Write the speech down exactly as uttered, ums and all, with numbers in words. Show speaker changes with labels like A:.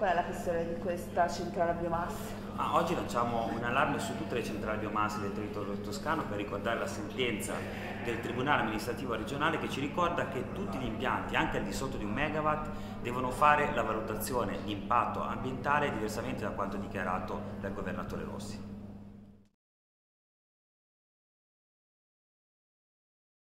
A: Qual è la questione di questa centrale a biomasse?
B: Ah, oggi lanciamo un allarme su tutte le centrali biomasse del territorio toscano per ricordare la sentenza del Tribunale amministrativo regionale che ci ricorda che tutti gli impianti, anche al di sotto di un megawatt, devono fare la valutazione di impatto ambientale diversamente da quanto dichiarato dal governatore Rossi.